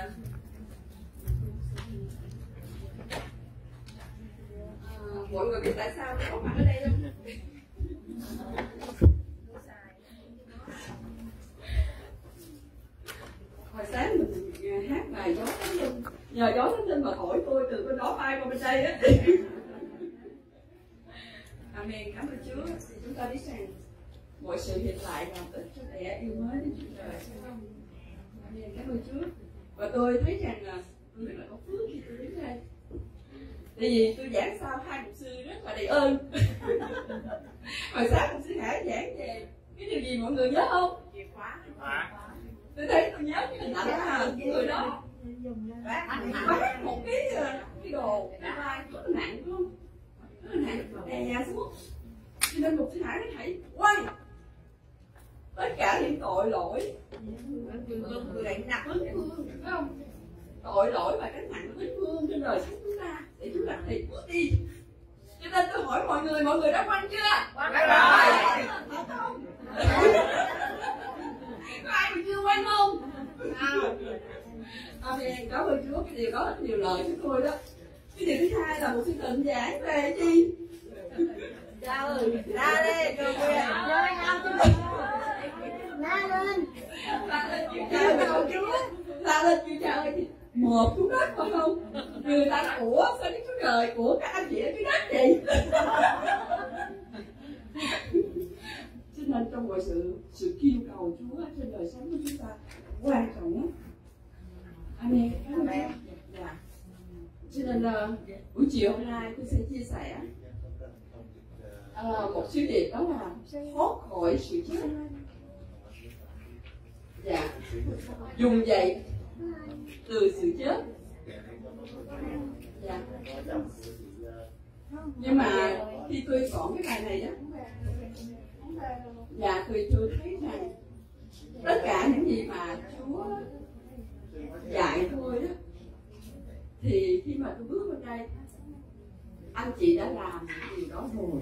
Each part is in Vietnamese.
mọi người biết tại sao có mặt ở đây không? Hồi sáng mình hát bài gió thánh linh, nhờ gió thánh linh mà thổi tôi từ bên đó bay qua bên đây á. Amen, cảm ơn Chúa. Thì chúng ta biết rằng mọi sự hiện tại làm ích cho trẻ yêu mới đến Chúa Trời. Amen, cảm ơn Chúa. Và tôi thấy rằng là tôi rất là có phước khi tôi đến đây. Tại vì tôi giảng sau hai mục sư rất là đầy ơn. Hồi sáng mục sư Hải giảng về cái điều gì mọi người nhớ không? Chìa khóa. Tôi thấy tôi nhớ cái hình ảnh là người đó bắt một cái đồ cái vai rất là nặng, đúng không? Rất là nặng, đè xuống. Cho nên mục sư Hải mới hãy quay tất cả những tội lỗi người đánh nặng vấn vương, phải không? Tội lỗi và cái nặng vấn vương trên đời sống chúng ta để chúng ta thì bước đi. Cho nên tôi hỏi mọi người đã quanh chưa? Quanh rồi. Thật không? Có ai mà chưa quanh không? Amen, cảm ơn Chúa. Cái điều đó là cái điều lợi cho tôi đó. Cái điều thứ hai là một sư tịnh giảng về gì? Cha ơi, ra đi, cơ quyền. La lên chịu trời ơi Chúa, la lên chịu trời một xuống đất phải không? Người ta nói ủa sao Đức Chúa Trời của các anh chị ở dưới đất vậy? Cho nên trong mọi sự kêu cầu Chúa trên đời sống của chúng ta quan trọng lắm. Amen. Amen. Dạ. Cho nên buổi chiều hôm nay tôi sẽ chia sẻ một sứ điệp, đó là thoát khỏi sự chết. Dạ. Dùng dậy từ sự chết. Dạ. Nhưng mà khi tôi chọn cái bài này đó, dạ tôi thấy rằng tất cả những gì mà Chúa dạy tôi đó, thì khi mà tôi bước vào đây, anh chị đã làm điều đó rồi.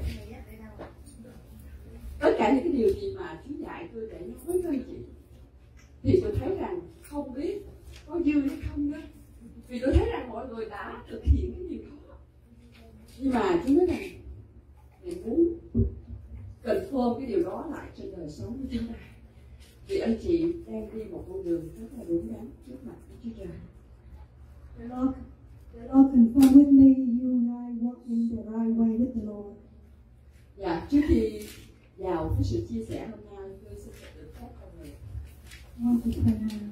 Tất cả những cái điều gì mà Chúa dạy tôi để nói với anh chị, thì tôi thấy rằng không biết có dư hay không đó. Vì tôi thấy rằng mọi người đã thực hiện cái điều đó. Nhưng mà Chúa nói rằng Ngài muốn confirm cái điều đó lại trên đời sống của chúng ta. Vì anh chị đang đi một con đường rất là đúng đắn trước mặt của Chúa Trời. The Lord confirm with me, you and I walk in the right way with the Lord. Dạ, trước khi vào cái sự chia sẻ hôm nay, tôi xin được phép con người. Want to pray now.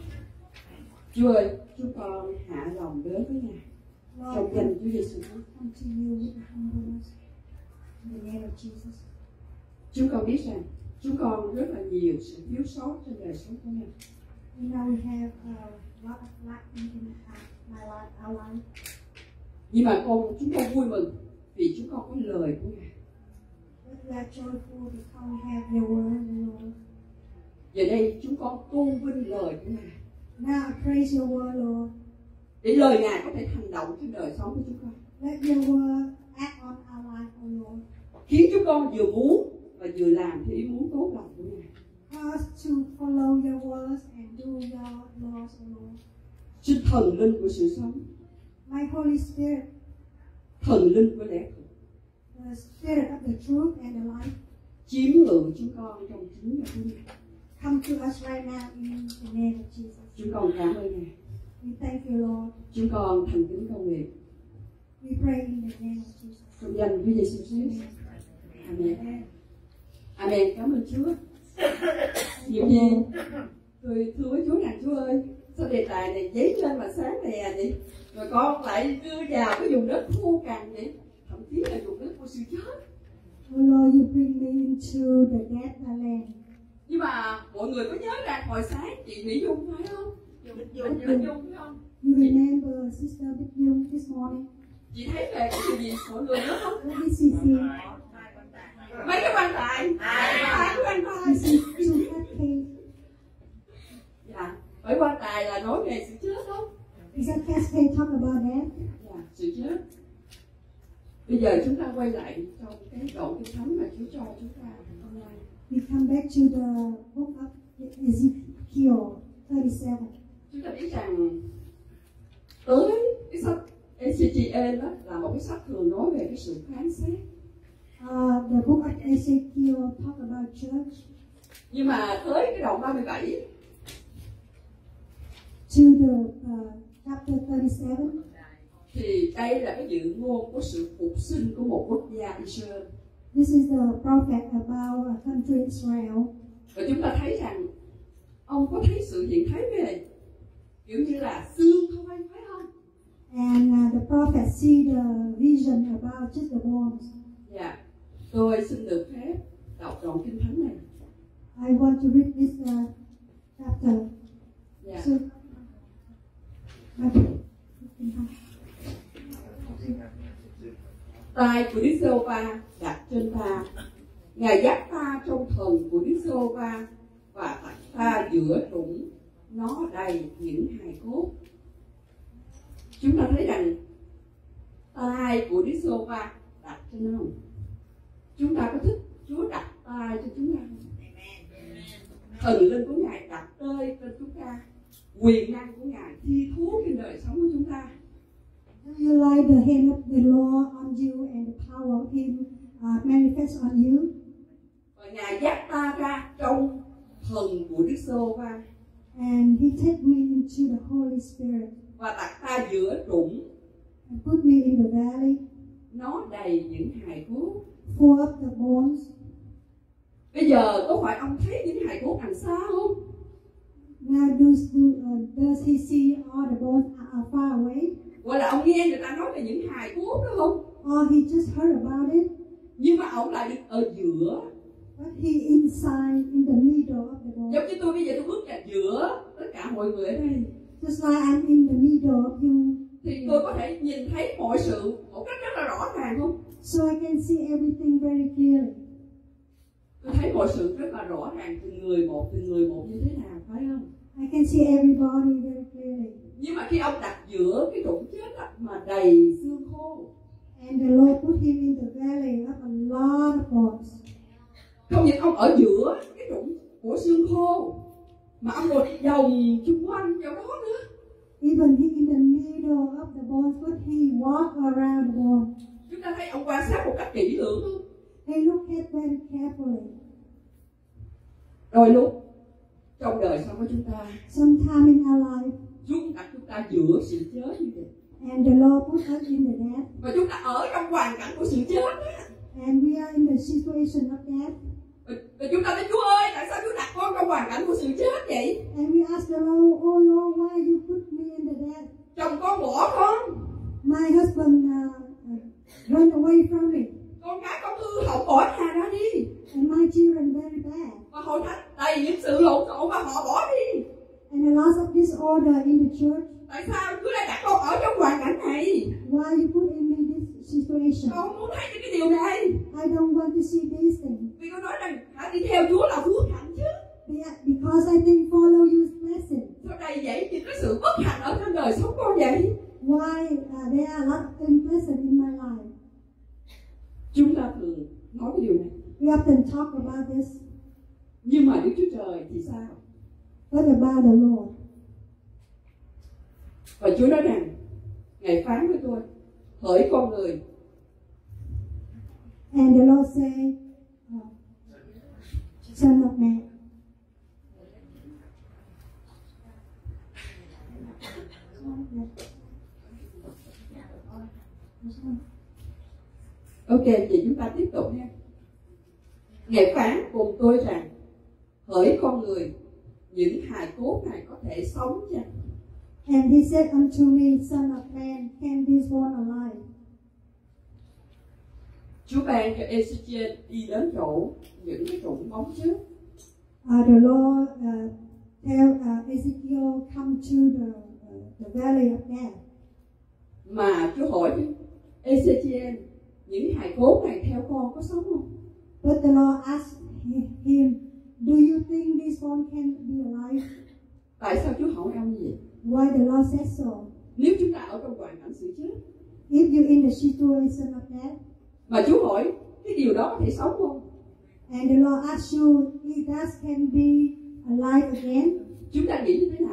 Chúa ơi, chúng con hạ lòng đến với Ngài. Trong danh Chúa Giêsu. Come to you with humbleness in the name of Jesus. Chúng con biết rằng chúng con rất là nhiều sự thiếu sót trên đời sống của mình. We know we have a lot of lack in our life. Nhưng mà chúng con vui mừng vì chúng con có lời của Ngài. But we are joyful because we have your word, Lord. Giờ đây chúng con tôn vinh lời của Ngài. Now I praise your word, Lord. Để lời Ngài có thể hành động trên đời sống của chúng con. Let your word act on our life, oh Lord. Khiến chúng con vừa muốn và vừa làm theo ý muốn tốt lòng của Ngài. Cause us to follow your words and do your laws, oh Lord. Xin thần linh của sự sống, My Holy Spirit, thần linh của lẽ thật, the Spirit of the truth and the life, chiếm ngự chúng con trong chính nhà của Ngài. come to us right now in the name of Jesus. Chúng con cảm ơn Ngài. We thank you, Lord. Chúng con thành kính cầu nguyện We pray in the name of Jesus. trong danh Chúa Giêsu Christ. Amen. Amen. Cảm ơn Chúa. Nhiều gì tôi thưa với Chúa rằng Chúa ơi, sao đề tài này dấy lên mà sáng lè vậy? Rồi con lại đưa vào cái vùng đất khô cằn vậy, thậm chí là vùng đất của sự chết. Oh Lord, you bring me into the dead land. Nhưng mà mọi người có nhớ rằng hồi sáng chị Mỹ Dung phải không? Dung phải không? You remember Sister Bích Dung this morning? Chị thấy về cái điều gì mọi người nhớ không? What did she see? Mấy cái quan tài. Hai cái quan tài. She two cascades. Dạ, mấy quan tài là nói về sự chết không? Is that cascade talk about that? Dạ, sự chết. Bây giờ chúng ta quay lại trong cái đoạn kinh thánh mà Chúa cho chúng ta hôm nay. We come back to the book of Ezekiel 37. Chúng ta biết rằng tới cái sách Ezechiel đó là một cái sách thường nói về cái sự phán xét. The book of Ezekiel talk about church. Nhưng mà tới cái đoạn 37 To the chapter 37. thì đây là cái dự ngôn của sự phục sinh của một quốc gia Israel. This is the prophet about a country Israel. Và chúng ta thấy rằng ông có thấy sự hiện thấy về kiểu như là xương thôi, phải không? And the prophet see the vision about just the bones. Dạ, tôi xin được phép đọc đoạn kinh thánh này. I want to read this chapter. Dạ. So, Tai của Đức Giê-hô-va đặt trên ta, Ngài dắt ta trong thần của Đức Giê-hô-va và đặt ta giữa trũng nó đầy những hài cốt. Chúng ta thấy rằng tai của Đức Giê-hô-va đặt trên nó. Chúng ta có thích Chúa đặt tai cho chúng ta không? Thần linh của Ngài đặt tơi trên chúng ta, quyền năng của Ngài thi thú trên đời sống của chúng ta. do you like the hand of the Lord on you and the power of Him manifest on you? Và Ngài dắt ta ra trong thần của Đức Giê-hô-va. And He take me into the Holy Spirit Và đặt ta giữa trũng and put me in the valley nó đầy những hài cốt. full of the bones. Bây giờ có phải ông thấy những hài cốt đằng xa không? Now does He see all the bones are far away? Hoặc là ông nghe người ta nói về những hài cốt đó không? Or He just heard about it? Nhưng mà ông lại được ở giữa. But He inside, in the middle of the bones. Giống như tôi bây giờ tôi bước ra giữa tất cả mọi người ở đây, Just like I'm in the middle of you. thì tôi có thể nhìn thấy mọi sự một cách rất là rõ ràng không? So I can see everything very clearly. Tôi thấy mọi sự rất là rõ ràng từng người một như thế nào, phải không? I can see everybody very clearly. Nhưng mà khi ông đặt giữa cái trũng chết á, mà đầy xương khô, And the Lord put Him in the valley of a lot of bones. không những ông ở giữa cái trũng của xương khô, mà ông còn đi vòng chung quanh chỗ đó nữa. Even He in the middle of the bones, but He walked around the bones. Chúng ta thấy ông quan sát một cách kỹ lưỡng không? He looked at very carefully. Đôi lúc trong đời sống của chúng ta, Sometime in our life, Chúa đặt chúng ta giữa sự chết như vậy. and the Lord put us in the death, Và chúng ta ở trong hoàn cảnh của sự chết đó. and we are in the situation of death. Và chúng ta nói Chúa ơi, tại sao Chúa đặt con trong hoàn cảnh của sự chết vậy? And we ask the Lord, oh Lord, why you put me in the death? Chồng con bỏ con, My husband went away from me, con cái con hư hỏng bỏ nhà ra đi. and my children very bad. Và hội thánh đầy những sự lộn xộn và họ bỏ đi. And a lot of disorder in the church. Tại sao Chúa lại đặt con ở trong hoàn cảnh này? Why you put in me this situation? Con không muốn thấy những cái điều này. I don't want to see these things. Vì con nói rằng hãy đi theo Chúa là phước hạnh chứ. Because I think follow you's blessing. Sao đầy vậy những cái sự bất hạnh ở trên đời sống con vậy? Why there are a lot of unpleasant in my life? Chúng ta thường nói cái điều này. We often talk about this. Nhưng mà Đức Chúa Trời thì sao? What about the Lord? Và Chúa nói rằng Ngài phán với tôi, hỡi con người. And the Lord say, Son of man. Ok, vậy chúng ta tiếp tục nha. Ngài phán cùng tôi rằng, hỡi con người, những hài cốt này có thể sống chăng? And He said unto me, Son of man, can this one alive? Chúa ban cho Ezechiel đi đến chỗ những cái trũng bóng chết. The Lord tell Ezekiel come to the valley of death. Mà Chúa hỏi Ezechiel, những hài cốt này theo con có sống không? But the Lord asked him, do you think this one can be alive? Tại sao Chúa hỏi ông như vậy? Why the Lord said so? Nếu chúng ta ở trong hoàn cảnh sự chết, If you're in the situation of death, mà Chúa hỏi cái điều đó có thể sống không? and the Lord asks you if that can be alive again, Chúng ta nghĩ như thế nào?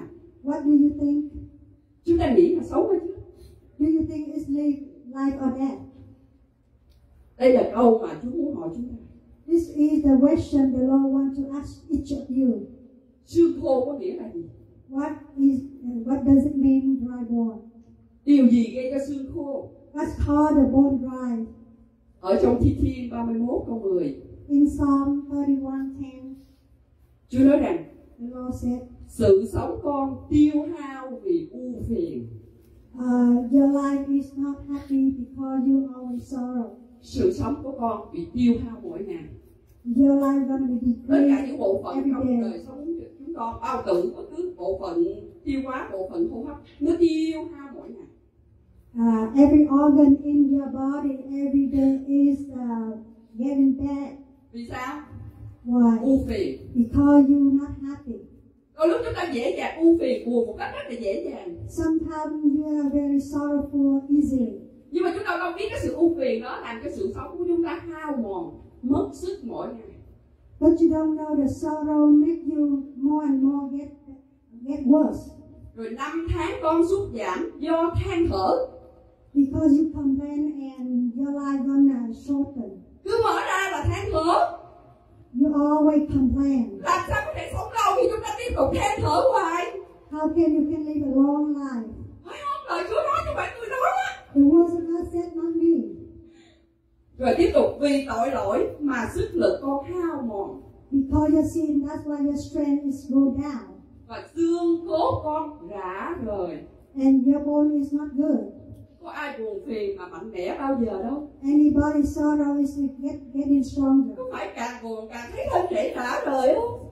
What do you think? Chúng ta nghĩ là xấu hay chứ? Do you think it's life or death? Đây là câu mà Chúa muốn hỏi chúng ta. This is the question the Lord wants to ask each of you. Xương khô có nghĩa là gì? What does it mean, dry bone? Điều gì gây ra xương khô? What's called the bone dry? Ở trong Thi Thiên 31 câu 10, In Psalm 31:10, Chúa nói rằng the Lord said, sự sống con tiêu hao vì ưu phiền. your life is not happy because you always sorrow. Sự sống của con bị tiêu hao mỗi ngày. Your life gonna be Tất cả decreased những bộ phận every trong day. đời sống của chúng con, bao tử, bất cứ bộ phận tiêu hóa, bộ phận hô hấp, nó tiêu hao mỗi ngày. Every organ in your body every day is getting bad. Vì sao? Why? Ưu phiền. Because you're not happy. Đôi lúc chúng ta dễ dàng ưu phiền, buồn một cách rất là dễ dàng. Sometimes you are very sorrowful easily. Nhưng mà chúng ta không biết cái sự ưu phiền đó làm cho sự sống của chúng ta hao mòn, mất sức mỗi ngày. But you don't know the sorrow make you more and more get worse. Rồi 5 tháng con sút giảm do than thở. Because you complain and your life gonna shorten. Cứ mở ra là than thở. You always complain. Làm sao có thể sống lâu khi chúng ta tiếp tục than thở hoài? How can live a long life? Phải không? Lời Chúa nói cho bạn tôi nói á. The words of God said, not me. Rồi tiếp tục vì tội lỗi mà sức lực con hao mòn. Because your sin, that's why your strength is go down. Và xương cốt con rã rời. And your bone is not good. Có ai buồn phiền mà mạnh mẽ bao giờ đâu. Anybody sorrow is getting stronger. Có phải càng buồn càng thấy thân thể rã rời không?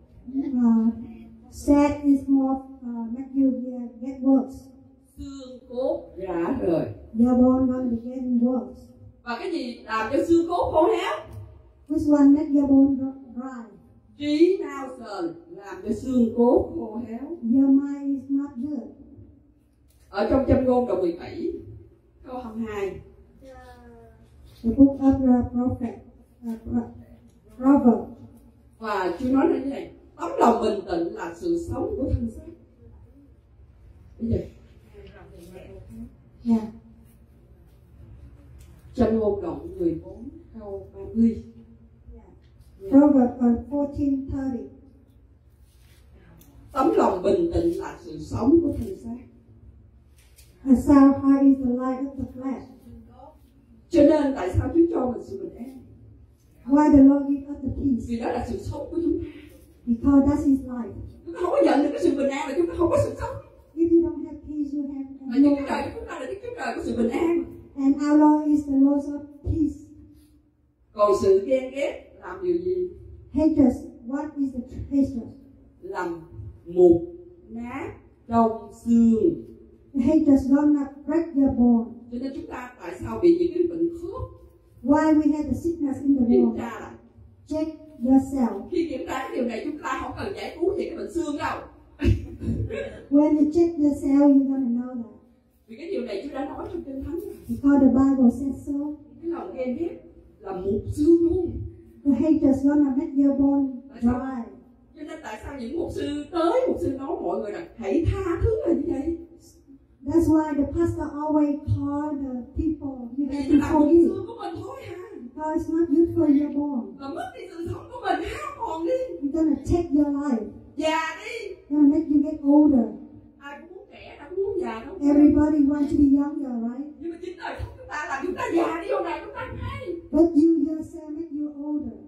Sad is more make you get worse. Xương cốt rã rời. Your bone gonna be getting worse. Và cái gì làm cho xương cốt khô héo? Which one make your bone dry? Trí não sờn làm cho xương cốt khô héo. Your mind is not good. Ở trong Châm Ngôn đoạn 17 câu 22, The book of the prophet, Proverbs. và Chúa nói như thế này: tấm lòng bình tĩnh là sự sống của thân xác. Bây giờ Yeah. Châm Ngôn đoạn 14 câu 30. Proverbs 14:30. Tấm lòng bình tĩnh là sự sống của thân xác. A sound heart is the life of the flesh. Cho nên tại sao Chúa cho mình sự bình an? Why the Lord give us the peace? Vì đó là sự sống của chúng ta. Because that's His life. Chúng ta không có nhận được cái sự bình an là chúng ta không có sự sống. If you don't have peace, you have Và no những cái life. trời của chúng ta là những cái trời của sự bình an. And our Lord is the Lord of peace. Còn sự ghen ghét làm điều gì? Hatred, what is the hatred? Làm mục nát trong xương. The hatred gonna break your bone. Cho nên chúng ta tại sao bị những cái bệnh khớp? Why we have the sickness in the Kiểm bone? tra lại. Check yourself. Khi kiểm tra cái điều này chúng ta không cần giải cứu về cái bệnh xương đâu. When you check yourself, you're gonna know that. Vì cái điều này Chúa đã nói trong Kinh Thánh. Because the Bible says so. Cái lòng ghen ghét là mục xương luôn. The hatred gonna make your bone dry. Cho nên tại sao những mục sư tới, mục sư nói mọi người rằng hãy tha thứ là như vậy. That's why the pastor always call the people, you have Vì to là mục forgive. xương của mình thôi ha. Because it's not good for your bone. Và mất đi sự sống của mình, hao mòn đi. It's gonna take your life. Già đi. It's gonna make you get older. Ai cũng muốn trẻ, đâu cũng muốn già đâu. Everybody wants to be younger, right? Nhưng mà chính đời sống chúng ta làm chúng ta già đi, điều này chúng ta hay. But you yourself make you older.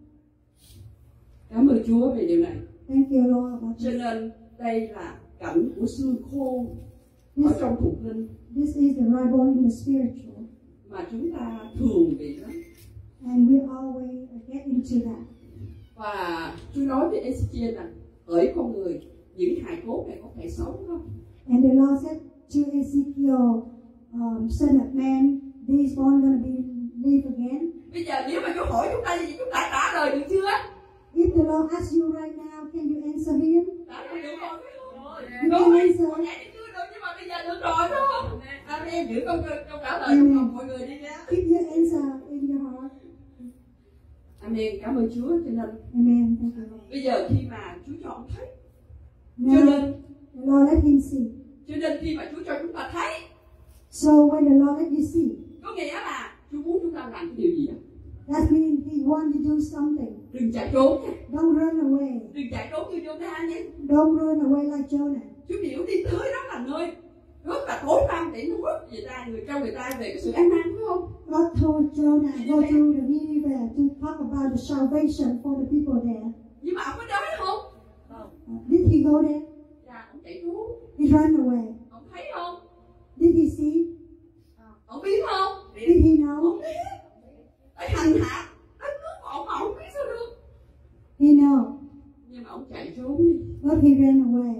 Cảm ơn Chúa về điều này. Thank you, Lord. About Cho this. nên đây là cảnh của xương khô ở trong thuộc linh This is the dry bone in the spiritual. mà chúng ta thường bị lắm. And we always get into that. Và Chúa nói với Ezechiel rằng hỡi con người, những hài cốt này có thể sống không? And the Lord said to Ezekiel, son of man, these bones gonna be live again. Bây giờ nếu mà Chúa hỏi chúng ta gì chúng ta trả lời được chưa? If the Lord asks you right now, can you answer Him? Trả lời được rồi. You Đúng can rồi, answer. hồi nãy thì chưa được nhưng mà bây giờ được rồi đúng không? Amen, giữ câu trả lời trong lòng mọi người đi nha. Keep your answer in your heart. Amen, cảm ơn Chúa. Cho nên Amen. Thank you, Lord. bây giờ khi mà Chúa chọn thấy, cho Now, nên The Lord let him see. Cho nên khi mà Chúa cho chúng ta thấy, So when the Lord let you see, có nghĩa là Chúa muốn chúng ta làm cái điều gì đó. that means he wants you to do something. Đừng chạy trốn nha, Don't run away. đừng chạy trốn như Jonah nhé. Don't run away like Jonah. Chúa biểu đi tới đó là nơi rất là tối tăm để nuốt người ta, người ta về cái sự an năng, phải không? God told Jonah, go to the Nineveh to talk about the salvation for the people there. Nhưng mà ông có tới không? Did he go there? Dạ, ông chạy trốn. He ran away. Ông thấy không? Did he see? Ông biết không? Did he know? Ông biết. Để hành hạ đất nước của ông mà ông biết sao được. He know. Nhưng mà ông chạy trốn đi. But he ran away.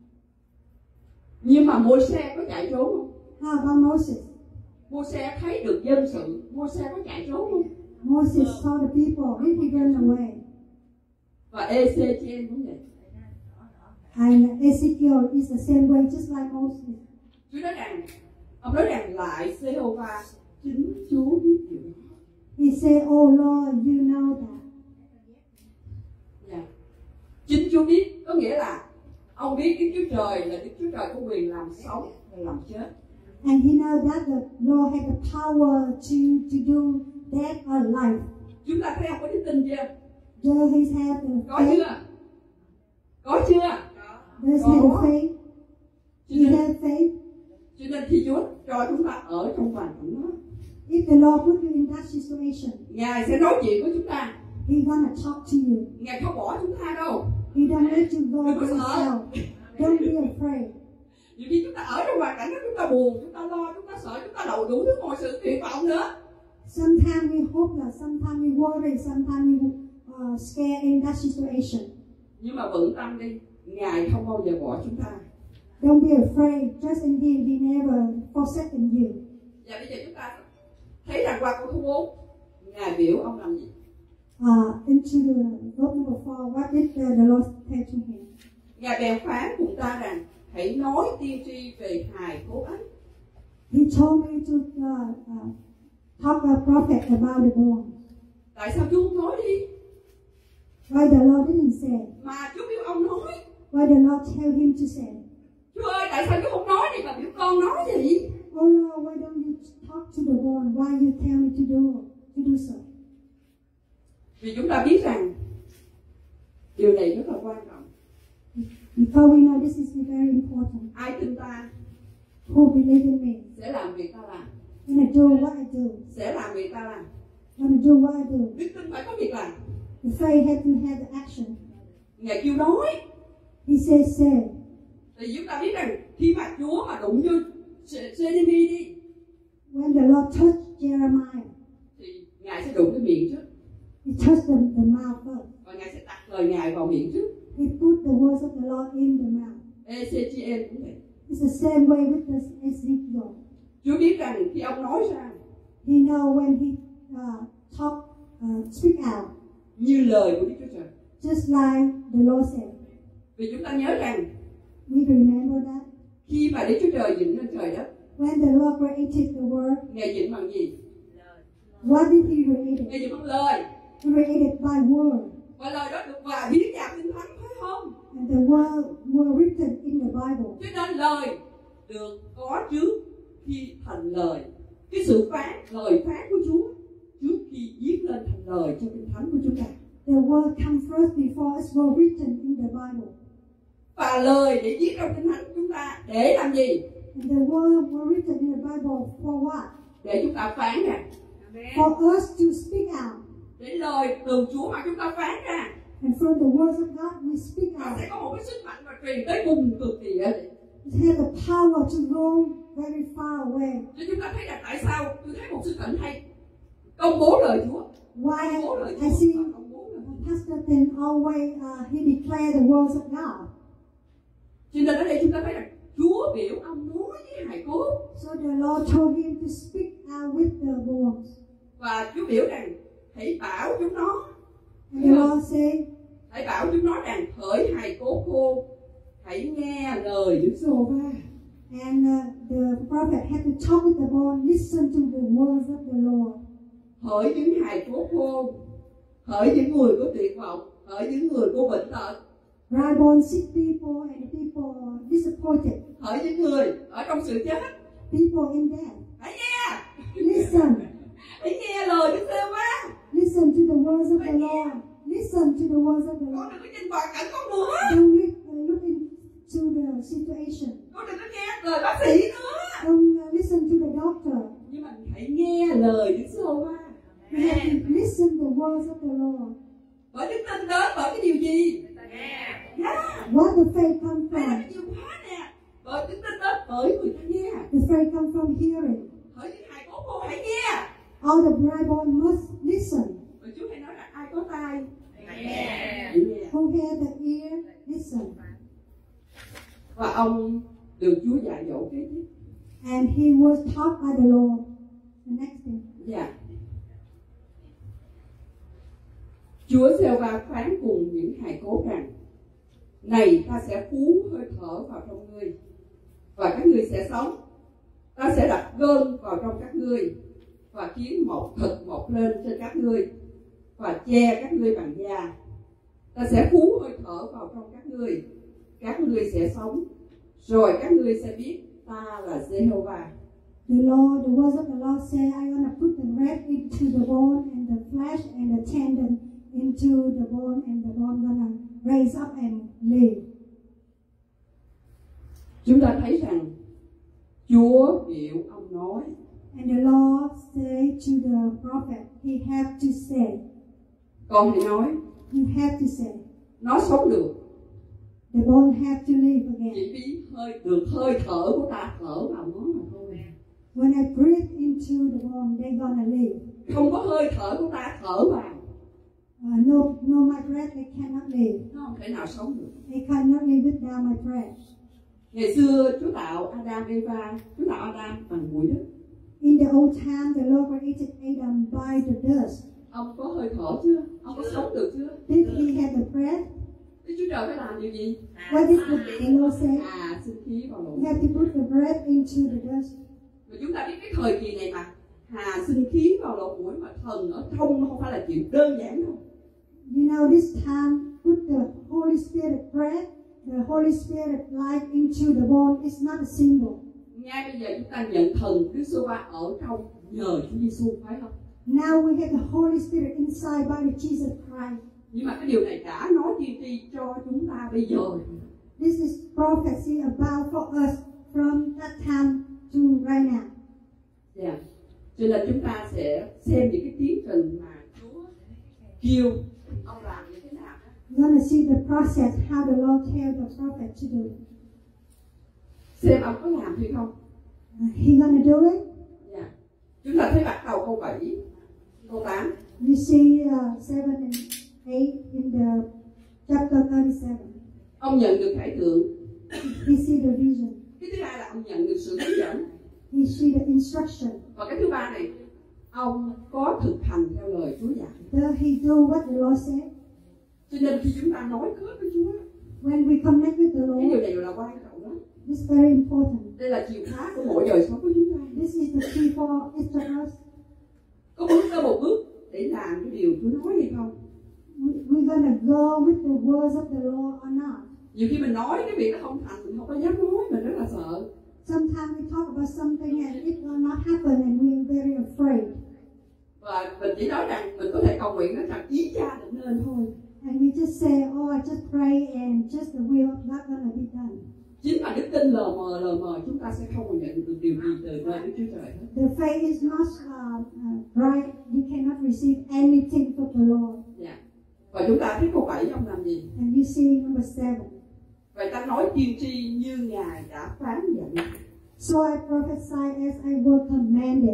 Nhưng mà Môi-se có chạy trốn không? How about Moses? Môi-se thấy được dân sự, Môi-se có chạy trốn không? Moses saw the people. Did he run away? Và Ê-xê-chi-ên cũng vậy. And Ezekiel is the same way, just like Moses. Chúa nói rằng, ông nói rằng lại Giê-hô-va, chính Chúa biết điều đó. He said, oh Lord, you know that. Dạ. Chính Chúa biết, có nghĩa là ông biết Đức Chúa Trời là Đức Chúa Trời có quyền làm sống và làm chết. And he knows that the Lord has the power to do death or life. Chúng ta thấy ông có đức tin chưa? Does he have the Có faith? chưa? Có chưa? Does he have the faith? Cho He nên, has faith. cho nên khi Chúa cho chúng ta ở trong hoàn cảnh đó, If the Lord put you in that situation, Ngài sẽ nói chuyện với chúng ta. he gonna talk to you. Ngài không bỏ chúng ta đâu. He don't let you go Đừng by có sợ. yourself. Don't be afraid. Nhiều khi chúng ta ở trong hoàn cảnh đó, chúng ta buồn, chúng ta lo, chúng ta sợ, chúng ta đậu đủ thứ mọi sự tuyệt vọng nữa. Sometimes we hopeless, sometimes we worry, sometimes we scared in that situation. Nhưng mà vững tâm đi, Ngài không bao giờ bỏ chúng ta. Don't be afraid. Trust in him. He never forsaken you. Và bây giờ chúng ta thấy rằng qua câu thứ 4, Ngài biểu ông làm gì? Into the verse number 4, what did the Lord say to him? Ngài bèn phán cùng ta rằng, hãy nói tiên tri về hài cốt ấy. He told me to talk a prophet about the bones. Tại sao Chúa không nói đi? Why the Lord didn't say? Mà Chúa biểu ông nói. Why the Lord tell him to say? Chúa ơi, tại sao Chúa không nói đi mà biểu con nói gì? Oh Lord, why don't you talk to the bone? Why you tell me to do so? Vì chúng ta biết rằng điều này rất là quan trọng. Because we know this is very important. Ai tin ta Who believe in me? sẽ làm việc ta làm. Gonna do what I do. Sẽ làm việc ta làm. Gonna do what I do. Đức tin phải có việc làm. The faith has to have the action. Ngài kêu nói. He says say. Thì chúng ta biết rằng khi mà Chúa mà đụng vô Jeremy đi, When the Lord touched Jeremiah, thì Ngài sẽ đụng cái miệng trước. he touched the mouth first. Và Ngài sẽ đặt lời Ngài vào miệng trước. He put the words of the Lord in the mouth. Ê-xê-chi-ên cũng vậy. It's the same way with the Ezekiel. Chúa biết rằng khi ông nói ra He know when he speak out, như lời của Đức Chúa Trời. just like the Lord said. Vì chúng ta nhớ rằng We remember that. khi mà Đức Chúa Trời dựng lên trời đất, When the Lord created the world, Ngài dựng bằng gì? what did he create? Ngài dựng bằng lời. Created by word. Và lời đó được và viết vào Kinh Thánh, phải không? And the word were written in the Bible. Cho nên lời được có trước khi thành lời. Cái sự phán, lời phán của Chúa trước khi viết lên thành lời trong Kinh Thánh của chúng ta. The word comes first before it's were written in the Bible. Và lời để viết trong Kinh Thánh của chúng ta để làm gì? And the word were written in the Bible for what? Để chúng ta phán ra. For us to speak out. Để lời từ Chúa mà chúng ta phán ra. And from the words of God we speak Nó out. sẽ có một cái sức mạnh và truyền tới cùng cực kỳ vậy. It has the power to go very far away. Cho chúng ta thấy là tại sao tôi thấy một sư cảnh hay công bố lời Chúa. Why Công bố lời I Chúa. see Công bố lời Chúa. Pastor Tim always he declare the words of God. Cho nên ở đây chúng ta thấy là Chúa biểu ông nói với hài cốt. So the Lord told him to speak out with the bones. Và Chúa biểu rằng hãy bảo chúng nó. And the Lord said, Hãy bảo chúng nó rằng hỡi hài cốt khô, hãy nghe lời Đức Giê-hô-va. and the prophet had to talk with the bone, listen to the words of the Lord. Hỡi những hài cốt khô, hỡi những người có tuyệt vọng, hỡi những người có bệnh tật, dry bones, sick people, and people disappointed. Hỡi những người ở trong sự chết, People in death. hãy nghe, Listen. hãy nghe lời Đức Giê-hô-va. Listen to the words of the Lord. Listen to the words of the Con Lord. đừng có nhìn hoàn cảnh con nữa. Don't look into the situation. Con đừng có nghe lời bác sĩ nữa. Don't listen to the doctor. Nhưng mà hãy nghe lời Đức Giê-hô-va. You have to listen to the words of the Lord. Bởi đức tin đến bởi cái điều gì? What the faith come Đây là from? cái điều khóa nè. Bởi đức tin đến bởi người ta nghe. The faith come from hearing. Hỡi những hài cốt cô hãy nghe. All the dry bones must listen. Và Chúa hãy nói rằng ai có tai hãy nghe. Who hear the ear, listen. Và ông được Chúa dạy dỗ kế tiếp. And he was taught by the Lord. The next thing. Dạ. Chúa Giê-hô-va phán cùng những hài cốt rằng: này, ta sẽ phú hơi thở vào trong ngươi, và các ngươi sẽ sống. Ta sẽ đặt gân vào trong các ngươi, và khiến một thịt mọc lên trên các ngươi, và che các ngươi bằng da. Ta sẽ phú hơi thở vào trong các ngươi sẽ sống, rồi các ngươi sẽ biết ta là Giê-hô-va. The words of the Lord say, I'm going to put the breath into the bone and the flesh and the tendon into the bone, and the bone going to raise up and live. Chúng ta thấy rằng Chúa biểu ông nói, And the Lord say to the prophet, he have to say, con hãy nói, you have to say, nó sống được, the bone have to live again. chỉ vì hơi thở của ta thở vào nó mà thôi. When I breathe into the bone, they're gonna live. Không có hơi thở của ta thở vào, No, my breath, they cannot live. nó không thể nào sống được. They cannot live without my breath. Ngày xưa Chúa tạo Adam Eva, Chúa tạo Adam bằng bụi đất. In the old time, the Lord created Adam by the dust. Ông có hơi thở chưa? Ông có sống được chưa? Did he have the breath? Thế Chúa Trời phải làm điều gì? What did the Lord say? Sinh khí vào lỗ. You have to put the breath into the dust. Và chúng ta biết cái thời kỳ này mà sinh khí vào lỗ mũi mà thần ở trong nó không phải là chuyện đơn giản đâu. You know, this time, put the Holy Spirit breath, the Holy Spirit life into the bone. It's not a symbol. Ngay bây giờ chúng ta nhận thần Đức Giê-hô-va ở trong nhờ Chúa Giêsu, phải không? Now we have the Holy Spirit inside by the Jesus Christ. Nhưng mà cái điều này đã nói tiên tri cho chúng ta bây giờ. This is prophecy about for us from that time to right now. Yeah. Cho nên chúng ta sẽ xem những cái tiến trình mà Chúa kêu ông làm như thế nào. You're going to see the process, how the Lord tell the prophet to do it. Xem ông có làm hay không. He going to do it. Yeah. Chúng ta thấy bắt đầu câu 7, câu 8. You see 7 and 8 in the chapter 37. Ông nhận được khải tượng. He see the vision. Cái thứ hai là ông nhận được sự hướng dẫn. He see the instruction. Và cái thứ ba này, ông có thực hành theo lời Chúa dạy. Does he do what the Lord said? Cho nên khi chúng ta nói khớp với Chúa, When we connect with the cái Lord, điều này là quan trọng lắm. this is very important. Đây là chìa khóa của mỗi đời sống của chúng ta. This is the key for each of us. Có bước ra một bước để làm cái điều Chúa nói hay không? We're going to go with the words of the Lord or not. Nhiều khi mình nói cái việc nó không thành, mình không có dám nói, mình rất là sợ. Sometimes we talk about something and it will not happen and we are very afraid. Và mình chỉ nói rằng mình có thể cầu nguyện nói rằng ý Cha định nên thôi. And we just say, oh, I just pray and just the will of God gonna be done. Chính mà đức tin lờ mờ chúng ta sẽ không còn nhận được điều gì từ nơi Đức Chúa Trời hết. The faith is not right. You cannot receive anything from the Lord. Dạ. Và chúng ta thấy câu 7 ông làm gì? And you see number 7. Vậy ta nói tiên tri như Ngài đã phán dạy. So I prophesy as I was commanded.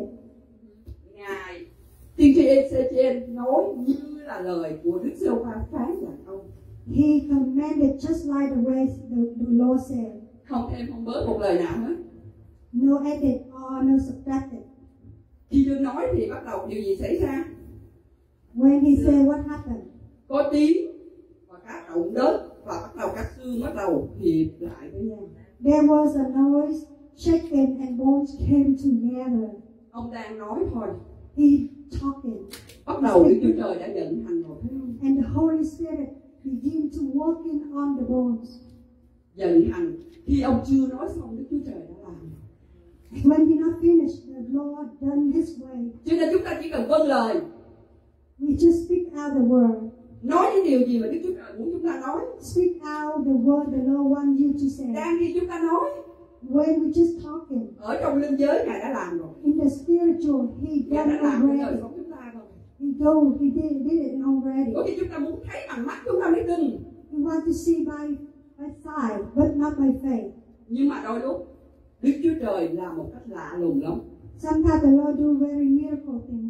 Ngài tiên tri Ê-xê-chiên nói như là lời của Đức Giê-hô-va phán dạy ông. He commanded just like the way the Lord said. Không thêm không bớt một lời nào hết. No added or no subtracted. Khi Chúa nói thì bắt đầu điều gì xảy ra? When he said, what happened? Có tiếng và các động đất và bắt đầu các xương bắt đầu hiệp lại với nhau. There was a noise, shaking and bones came together. Ông đang nói thôi. He talking. Bắt đầu Đức Chúa Trời đã vận hành rồi, thấy không? And the Holy Spirit begin to working on the bones. Vận hành khi ông chưa nói xong Đức Chúa Trời đã làm. When he not finished, the Lord done His way. Cho nên chúng ta chỉ cần vâng lời, We just speak out the word. nói những điều gì mà Đức Chúa Trời muốn chúng ta nói. Speak out the word the Lord wants you to say. Đang khi chúng ta nói, When we just talking, ở trong linh giới Ngài đã làm rồi. in the spiritual, He Ngài done đã làm trong đời already. sống chúng ta rồi. He did it already. Có khi chúng ta muốn thấy bằng mắt chúng ta mới tin. We want to see by sight, but not by faith. Nhưng mà đôi lúc Đức Chúa Trời làm một cách lạ lùng lắm. Sometimes the Lord do very miracle things.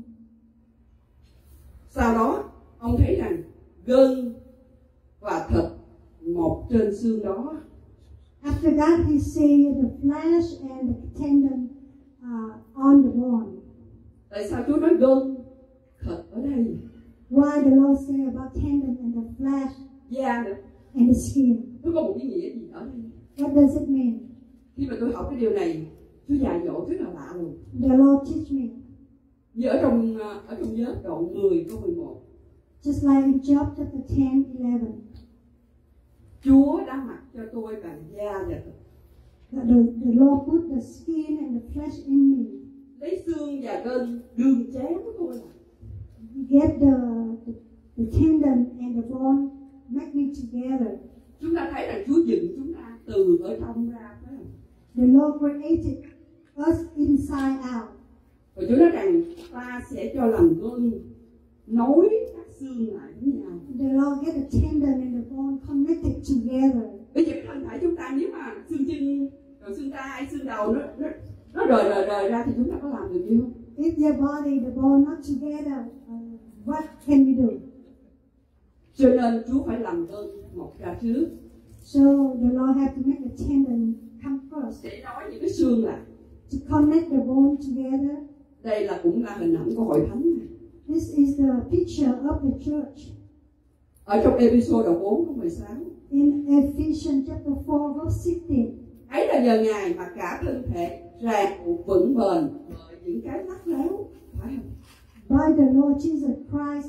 Sau đó ông thấy rằng gân và thịt mọc trên xương đó. After that, He see the flesh and the tendon on the bone. Tại sao Chúa nói gân thịt ở đây? Why the Lord say about tendon and the flesh Da nữa. and the skin? Nó có một ý nghĩa gì ở đây? What does it mean? Khi mà tôi học cái điều này, Chúa dạy dỗ rất là lạ luôn. The Lord teach me. Như ở trong Gióp đoạn 10 câu 11. Just like in Job chapter 10, 11. Chúa đã mặc cho tôi bằng da và thịt. The Lord put the skin and the flesh in me. Lấy xương và gân đương chén của tôi lại. He get the tendon and the bone, make me together. Chúng ta thấy rằng Chúa dựng chúng ta từ ở trong ra, phải không? The Lord created us inside out. Và Chúa nói rằng ta sẽ cho làm gân nối các xương lại với nhau. The Lord get the tendon and the bone connected together. Bây giờ thân thể chúng ta nếu mà xương chân, rồi xương tay, xương đầu nó rời ra thì chúng ta có làm được gì không? If your body, the bone not together, what can we do? Cho nên Chúa phải làm gân mọc ra trước. So the Lord have to make the tendon come first Để nói những cái xương lại. to connect the bone together. Đây là cũng là hình ảnh của hội thánh này. This is the picture of the church. Ở trong episode 4 câu 16. In Ephesians chapter 4 verse 16. Ấy là giờ Ngài mà cả thân thể ràng buộc vững bền bởi những cái lắc léo, phải không? By the Lord Jesus Christ,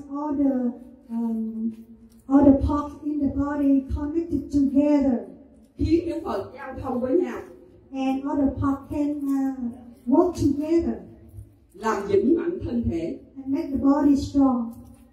all the parts in the body connected together, Khiến những phần giao thông với nhau, and all the parts can work together làm vững mạnh thân thể. and make the body strong.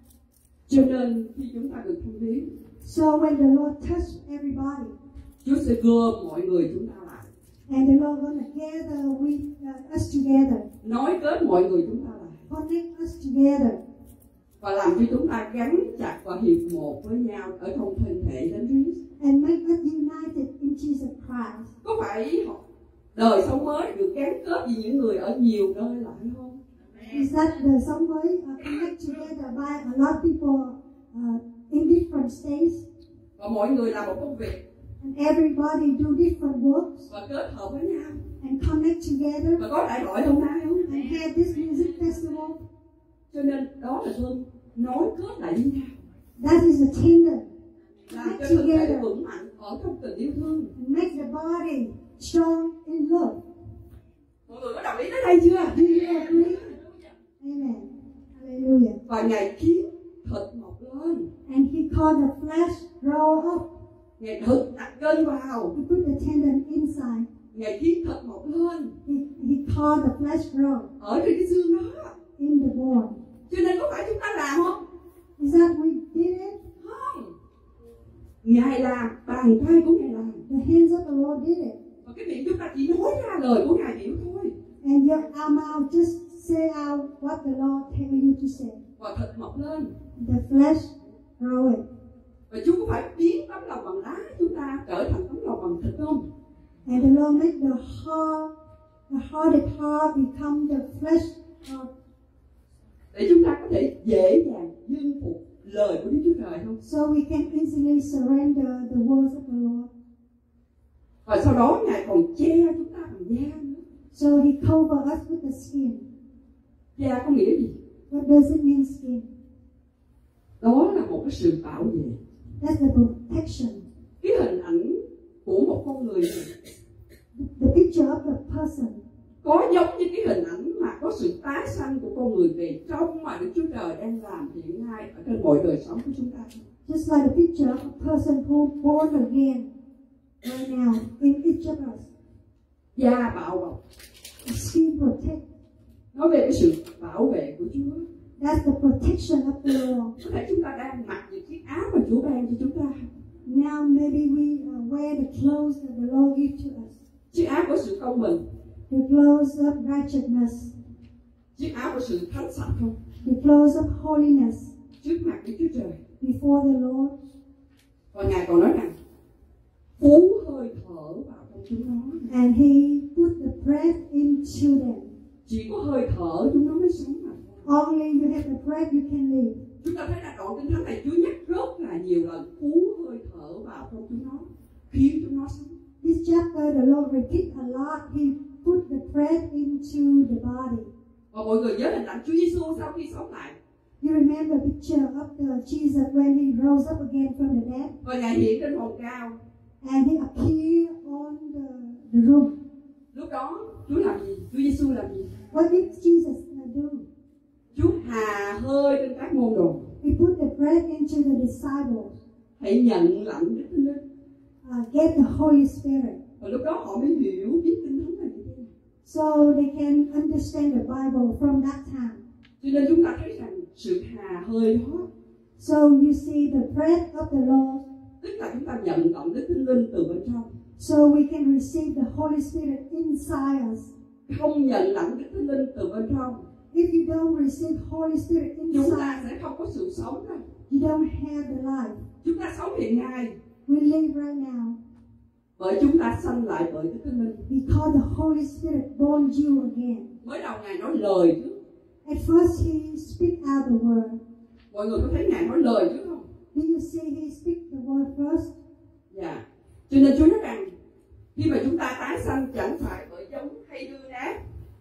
Cho nên khi chúng ta được thông biến, So when the Lord touched everybody, Chúa sẽ gom mọi người chúng ta lại, and the Lord gonna gather with us together, nối kết mọi người chúng ta lại, connect us together, và làm cho chúng ta gắn chặt và hiệp một với nhau ở trong thân thể Thánh Christ. and make us united in Jesus Christ. Có phải đời sống mới được gắn kết với những người ở nhiều nơi lại không? Is that the some way connect together by a lot of people in different states, Và mọi người làm một công việc and everybody do different works và kết hợp với nhau, and connect together và có đại hội hôm nay không? and have this music festival. Cho nên đó là gương nối kết lại với nhau, That is a tendon. làm cho Connect thân thể together vững mạnh ở trong tình yêu thương. and make the body strong in love. Mọi người có đồng ý tới đây chưa? Do you agree? Amen. Hallelujah. Và Ngài khiến thịt mọc lên, And He called the flesh grow up. Ngài thực đặt gân vào, He put the tendon inside. Ngài khiến thịt mọc lên He called the flesh grow ở trên cái xương đó. in the bone. Cho nên có phải chúng ta làm không? Is that we did it? Không. Ngài làm, bàn tay của Ngài làm, The hands of the Lord did it. và cái miệng chúng ta chỉ nói ra lời của Ngài biểu thôi. And your mouth just say out what the Lord tell you to say. Và thịt mọc lên. The flesh grow it. Và Chúa có phải biến tấm lòng bằng đá chúng ta trở thành tấm lòng bằng thịt không? And the Lord make the hearted heart become the flesh heart. Để chúng ta có thể dễ dàng dân phục lời của Đức Chúa Trời không? So we can easily surrender the words of the Lord. Và sau đó Ngài còn che chúng ta bằng da nữa. So He cover us with the skin. Da có nghĩa gì? What does it mean, skin? Đó là một cái sự bảo vệ. That's the protection. Cái hình ảnh của một con người này The picture of the person. có giống như cái hình ảnh mà có sự tái sanh của con người về trong mà Đức Chúa Trời đang làm hiện nay ở trên mọi đời sống của chúng ta. Just like a picture of a person who born again right now in each of us. Da bảo bọc, Skin protect. nói về cái sự bảo vệ của Chúa. That's the protection of the Lord. Có thể chúng ta đang mặc những chiếc áo mà Chúa ban cho chúng ta. Now maybe we wear the clothes that the Lord gives to us. Chiếc áo của sự công bình, The clothes of righteousness. chiếc áo của sự thánh sạch không? The clothes of holiness Trước mặt Đức Chúa Trời. before the Lord. Và Ngài còn nói rằng phú hơi thở vào trong chúng nó. And He put the breath into them. Chỉ có hơi thở chúng nó mới sống mà. Only you have the breath you can live. Chúng ta thấy là đoạn kinh thánh này Chúa nhắc rất là nhiều lần phú hơi thở vào trong chúng nó, khiến chúng nó sống. This chapter the Lord repeat a lot. He put the breath into the body. Và mọi người nhớ hình ảnh Chúa Giêsu sau khi sống lại. You remember the picture of the Jesus when He rose up again from the dead? Và Ngài hiện trên hòn cao. And He appeared on the roof. Lúc đó Chúa làm gì? Chúa Giêsu làm gì? What did Jesus do? Chúa hà hơi trên các môn đồ. He put the breath into the disciples. Hãy nhận lãnh Đức Thánh Linh. Get the Holy Spirit. Và lúc đó họ mới hiểu biết kinh thánh là như thế nào. So they can understand the Bible from that time. Cho nên chúng ta thấy rằng sự hà hơi đó, So you see the breath of the Lord. tức là chúng ta nhận lãnh Đức Thánh Linh từ bên trong. So we can receive the Holy Spirit inside us. Không nhận lãnh Đức Thánh Linh từ bên trong, If you don't receive Holy Spirit chúng ta inside, sẽ không có sự sống đâu. you don't have the life. Chúng ta sống hiện nay We live right now bởi chúng ta sanh lại bởi Đức Thánh Linh. because the Holy Spirit born you again. Mới đầu Ngài nói lời trước. At first He speak out the word. Mọi người có thấy Ngài nói lời trước không? Do you see He speak the word first? Dạ. Cho nên Chúa nói rằng khi mà chúng ta tái sanh chẳng phải bởi giống hay hư nát,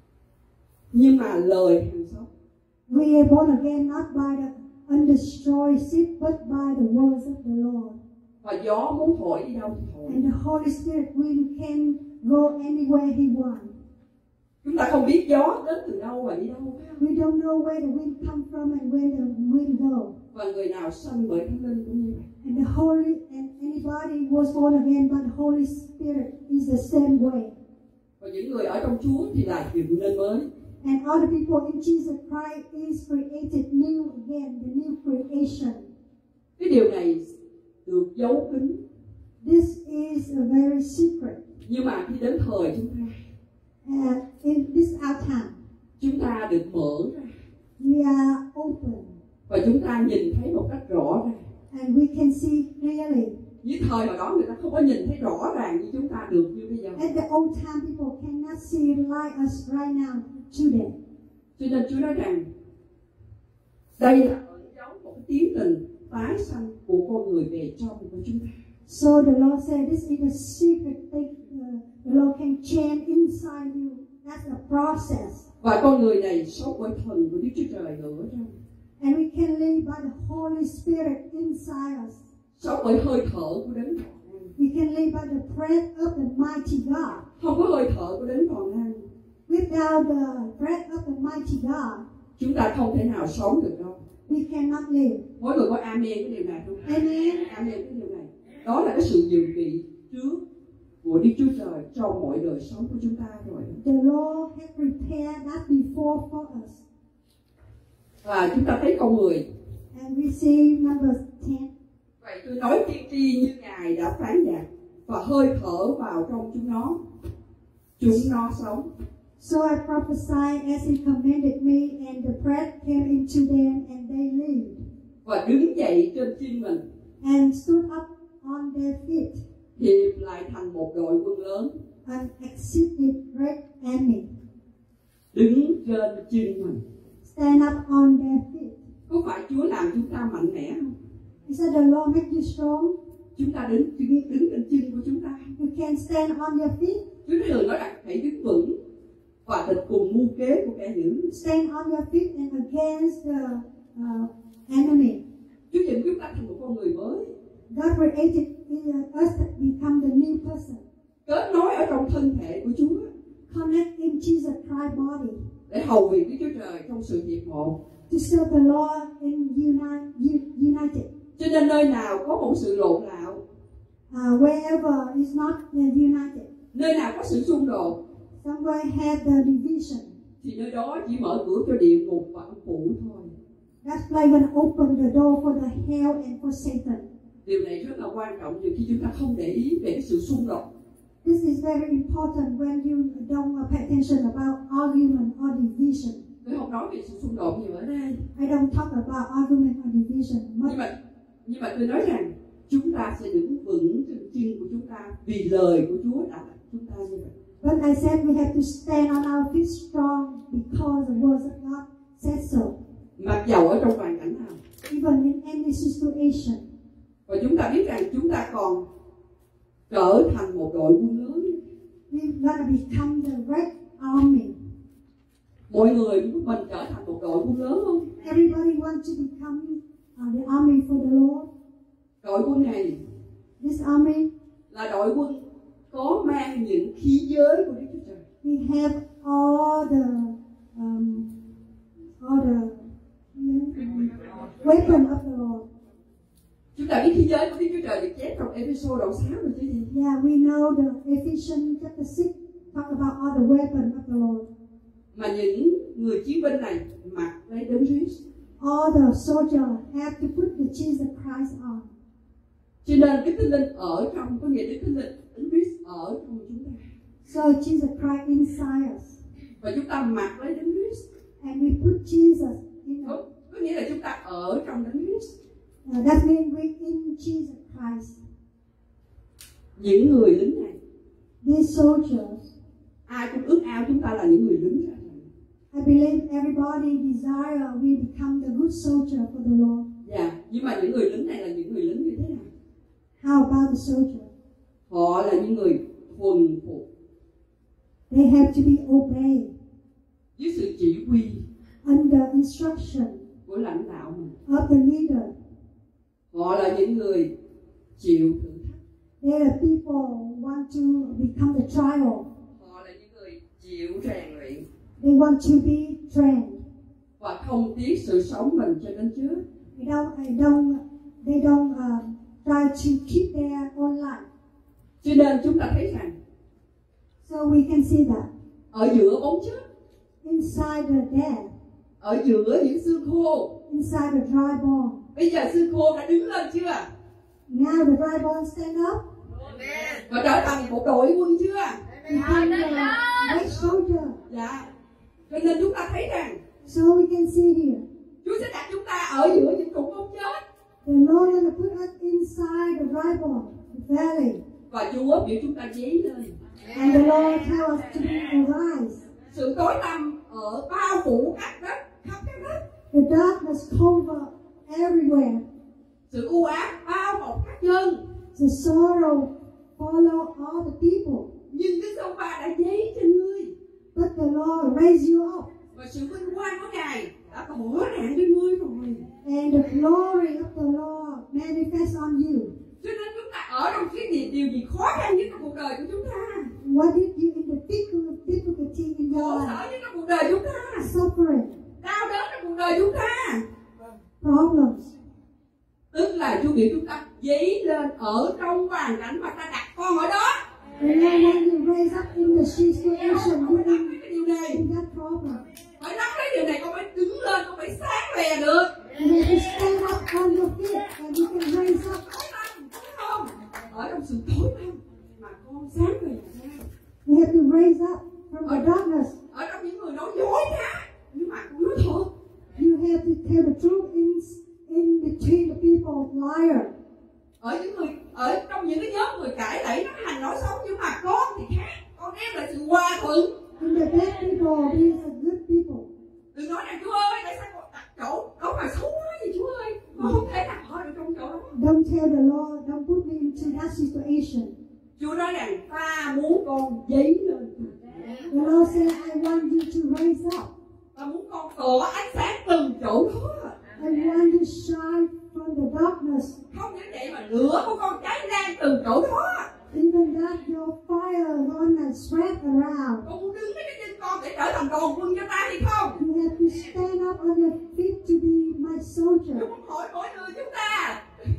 nhưng mà lời hàng sống. We are born again not by the undestroyed seed, but by the words of the Lord. Và gió muốn thổi đi đâu thì thổi. And the Holy Spirit wind can go anywhere He wants. Chúng ta không biết gió đến từ đâu và đi đâu. We don't know where the wind come from and where the wind go. Và người nào sanh bởi Thánh Linh cũng như vậy. And the Holy and anybody was born again by the Holy Spirit is the same way. Và những người ở trong Chúa thì lại dựng nên mới. And other people in Jesus Christ is created new again, the new creation. Cái điều này được giấu kín. This is a very secret. Nhưng mà khi đến thời chúng ta, In this our time, chúng ta được mở ra. we are open Và chúng ta nhìn thấy một cách rõ ràng. and we can see clearly. Như thời mà đó người ta không có nhìn thấy rõ ràng như chúng ta được như bây giờ. At the old time, people cannot see like us right now today. Cho nên Chúa nói rằng đây là ẩn dấu một tiến trình tái sanh của con người về trong của chúng ta. So the Lord said, this is a secret thing. The Lord can change inside you. That's a process. Và con người này sống bởi thần của Đức Chúa Trời ở trong. And we can live by the Holy Spirit inside us. Sống bởi hơi thở của Đấng Toàn Năng. We can live by the breath of the mighty God. Không có hơi thở của Đấng Toàn Năng, Without the breath of the mighty God, chúng ta không thể nào sống được đâu. we cannot live. Mỗi người có amen cái điều này không? Amen. Amen cái điều này. Đó là cái sự dự bị trước của Đức Chúa Trời trong mọi đời sống của chúng ta rồi. The Lord has prepared that before for us. Và chúng ta thấy con người. And we see number 10. Vậy tôi nói tiên tri như Ngài đã phán dặn và hơi thở vào trong chúng nó sống. So I prophesied as He commanded me, and the breath came into them, and they lived. Và đứng dậy trên chân mình. And stood up on their feet. Hiệp lại thành một đội quân lớn. And exceeded great army. Đứng trên chân mình. Stand up on their feet. Có phải Chúa làm chúng ta mạnh mẽ không? He said the Lord make you strong. Chúng ta đứng trên chân của chúng ta. You can stand on your feet. Chúa thường nói rằng hãy đứng vững và địch cùng mưu kế của kẻ dữ. Stand on your feet and against the enemy. Chúa dựng chúng ta thành một con người mới. God created us to become the new person. Kết nối ở trong thân thể của Chúa. Connect in Jesus Christ body. Để hầu việc Đức Chúa Trời trong sự hiệp một. To serve the Lord in united. Cho nên nơi nào có một sự lộn lạo, wherever is not united, nơi nào có sự xung đột, somewhere have the division, thì nơi đó chỉ mở cửa cho địa ngục và âm phủ thôi. that's why when open the door for the hell and for Satan. Điều này rất là quan trọng nhiều khi chúng ta không để ý về cái sự xung đột. This is very important when you don't pay attention about argument or division. Tôi không nói về sự xung đột nhiều ở đây. I don't talk about argument or division. Nhưng mà tôi nói rằng chúng ta sẽ đứng vững trên chân của chúng ta vì lời của Chúa đã chúng ta như vậy. But I said we have to stand on our feet strong because the words of God said so. Mặc dầu ở trong hoàn cảnh nào. Even in any situation. Và chúng ta biết rằng chúng ta còn trở thành một đội quân lớn. We're gonna become the Red Army. Mọi người muốn mình trở thành một đội quân lớn không? Everybody wants to become the army for the Lord. Đội quân này, This army, là đội quân có mang những khí giới của Đức Chúa Trời. we have all the weapon of the Lord. Chúng ta biết khí giới của Đức Chúa Trời được chép trong Ê-phê-sô đoạn 6 rồi chứ gì? Yeah, we know the Ephesians chapter 6 talk about all the weapon of the Lord. Mà những người chiến binh này mặc lấy đấng Christ. All the soldiers have to put the Jesus Christ on. Cho nên cái Thánh Linh ở trong, có nghĩa Đức Thánh Linh, đấng Christ ở trong chúng ta. So Jesus Christ inside us. Và chúng ta mặc lấy đấng Christ. And we put Jesus in us. Có nghĩa là chúng ta ở trong đấng Christ. That means we're in Jesus Christ. Những người lính này, These soldiers, ai cũng ước ao chúng ta là những người lính ra. I believe everybody desire we become the good soldier for the Lord. Dạ, nhưng mà những người lính này là những người lính như thế nào? How about the soldier? Họ là những người thuần phục. They have to be obeyed Dưới sự chỉ huy under instruction của lãnh đạo mình. of the leader. Họ là những người chịu thử thách. They are people who want to become the trial. Họ là những người chịu rèn luyện. They want to be trained. Và không tiếc sự sống mình cho đến chết. They don't try to keep their own life. Cho nên chúng ta thấy rằng So we can see that ở giữa bóng chết, inside the dead, ở giữa những xương khô, inside the dry bone. bây giờ xương khô đã đứng lên chưa? Now the dry bones stand up. Và trở thành một đội quân chưa? Become the right soldier. Dạ. Cho nên chúng ta thấy rằng So we can see here, Chúa sẽ đặt chúng ta ở giữa những cục bóng chết. the Lord will put us inside the dry bone, the valley. Và Chúa biểu chúng ta dấy lên. And the Lord tell us to arise. Sự tối tăm ở bao phủ các đất, khắp các đất. The darkness cover everywhere. Sự u ám bao bọc các dân. The sorrow follow all the people. Nhưng Đức Giê-hô-va đã dấy trên ngươi. But the Lord raised you up. Và sự vinh quang của Ngài đã tỏ rạng trên ngươi rồi. And the glory of the Lord manifests on you. Cho nên chúng ta ở trong cái điều gì khó khăn nhất trong cuộc đời của chúng ta. What did you in the difficulty in your Khổ life? sở nhất trong cuộc đời chúng ta. Suffering, Đau đớn trong cuộc đời chúng ta. problems. Tức là Chúa biểu chúng ta dấy lên ở trong hoàn cảnh mà ta đặt con ở đó. And then when you raise up in the situation, Phải nắm lấy cái điều này. in that problem, Phải nắm lấy điều này, con phải đứng lên, con phải sáng lè được. you have to stand up on your feet and you can raise up. Tối tăm, đúng không? Ở trong sự tối tăm mà con sáng lè ra. You have to raise up from the darkness. Ở trong những người nói dối khác, nhưng mà con nói thật. You have to tell the truth in between the people liar. Ở trong những cái nhóm người cãi lẫy nó hành nói xấu, nhưng mà con thì khác, con đem lại sự hòa thuận. In the bad people, these are good people. Đừng nói rằng Chúa ơi, tại sao con đặt chỗ mà xấu quá vậy Chúa ơi, con không thể đặt ở được trong chỗ đó. Don't tell the Lord, don't put me into that situation. Chúa nói rằng ta muốn con dấy lên. The Lord said, I want you to raise up. Ta muốn con tỏ ánh sáng từ chỗ đó. I want you to shine from the darkness. Không những vậy mà lửa của con cháy lan từ chỗ đó. Even that your fire gonna spread around. Con muốn đứng với cái chân con để trở thành đoàn quân cho ta hay không? You have to stand up on your feet to be my soldier. Chúa muốn hỏi mỗi người chúng ta.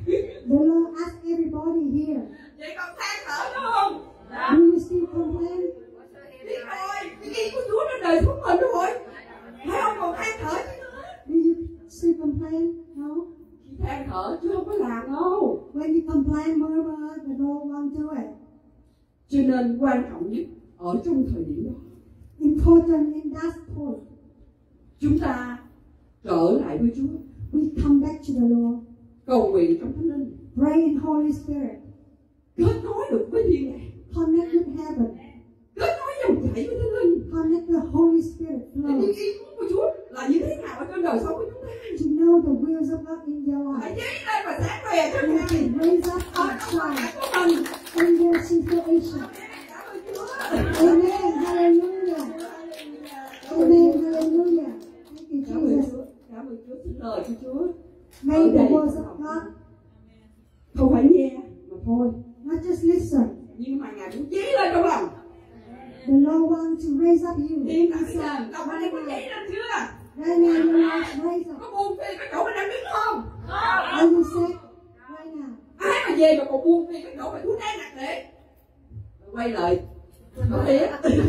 Cho nên quan trọng nhất ở trong thời điểm đó, important in that point, chúng ta trở lại với Chúa, we come back to the Lord, cầu nguyện trong Thánh Linh, pray in Holy Spirit, kết nối được với thiên đàng, connect with heaven, kết nối dòng chảy với Thánh Linh, connect the Holy Spirit để flow, biết ý muốn của Chúa là như thế nào ở trên đời sống của chúng ta. to know the wills of God in your Hãy life, cháy lên và sáng về cho and Ngài to raise up ở and trong hoàn shine cảnh của mình. in their situation. Cảm ơn Chúa. Amen, hallelujah. Amen, hallelujah. Thank you, Cảm ơn Jesus. Chúa. Cảm ơn Chúa. Xin lời của Chúa. May the words of God Không phải nghe mà thôi, not just listen. nhưng mà Ngài cũng cháy lên trong lòng. The Lord wants to raise up you. Hiện tại bây giờ inside. lòng anh có cháy lên chưa? Right now, the Lord raise up. Có buồn phiền cái chỗ mình đang đứng không? Are you sick right now? Ai mà về mà còn buồn phiền cái chỗ mà Chúa đang đặt để quay lại. Có thiệt.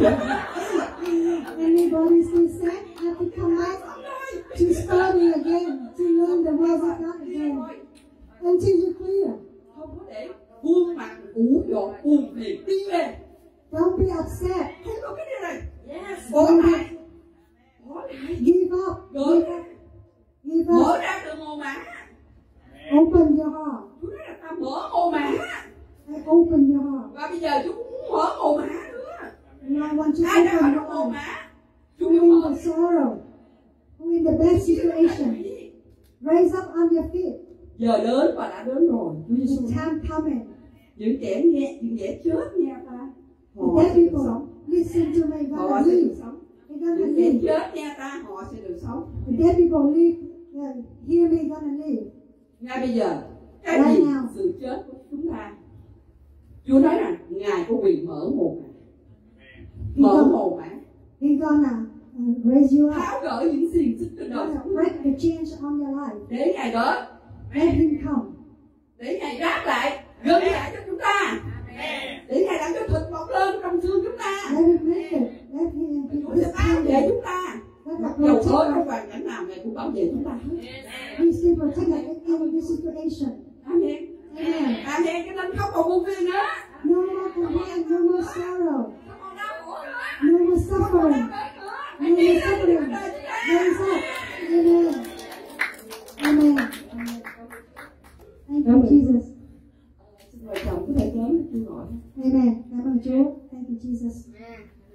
Anybody still sick? Have to come back to study again, to learn the words of God again, until you're clear. Không có để buông mặt ủ dột buồn phiền đi về. Don't be upset. Không có cái điều này. Yes. Bỏ lại. Give up. Gỡ ra. Give Mở up. ra từ mồ mả. Open your heart. Chúa nói là ta mở mồ mả. I open your heart. Và bây giờ Chúa cũng muốn mở mồ mả nữa. And I want to Ai đang ở open trong mồ your heart. mả? Chúa Who muốn in mở. the sorrow, who in the bad situation, raise up on your feet. Giờ đến và đã đến rồi. Chúa Giêsu. The time coming. Những kẻ nghe, những kẻ chết nghe ta. Họ The sẽ dead được people, sống. listen to me. Họ God sẽ được live. sống. They're gonna Những kẻ live. chết nghe ta, họ sẽ được sống. The dead people live. Hear me, gonna live. Ngay bây giờ, cái Right gì now. sự chết của chúng ta? Chúa nói rằng Ngài có quyền mở mồ mả. Mở mồ mả. He's gonna raise you up. Tháo gỡ những xiềng xích trên đời Gonna sống. break the chains on your life. Để Ngài gỡ. Let him come. Để Ngài đáp lại, gân lại cho chúng ta. Để Ngài làm cho thịt mọc lên trong xương chúng ta. Let him make it. Let him Chúa sẽ bảo vệ chúng ta. Let Mặc the dầu có trong protect. hoàn cảnh nào Ngài cũng bảo vệ chúng ta. He still protect us in this situation. Amen. Amen. Amen. Cho nên không còn buồn phiền nữa. No more complaint, no more sorrow, Không còn đau khổ nữa. no more suffering, no more suffering. Raise up. Amen. Amen. Thank you, Jesus. Xin mời chồng có thể đến Chúa gọi. Amen. Cảm ơn Chúa. Thank you, Jesus.